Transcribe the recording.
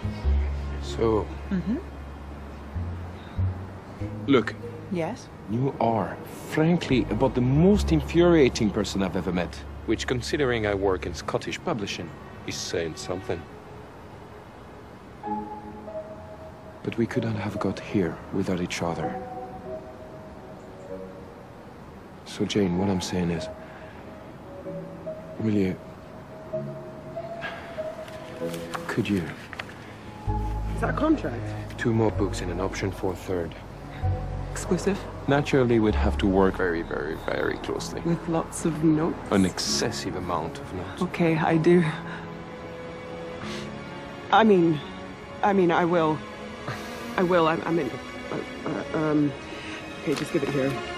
So... Look. Yes? You are, frankly, about the most infuriating person I've ever met. Which, considering I work in Scottish publishing, is saying something. But we couldn't have got here without each other. So, Jane, what I'm saying is... Will you... Could you... Is that a contract? 2 more books and an option for a 3rd. Exclusive? Naturally, we'd have to work very, very, very closely. With lots of notes? An excessive amount of notes. Okay, I do. I mean, I will. I mean, okay, just give it here.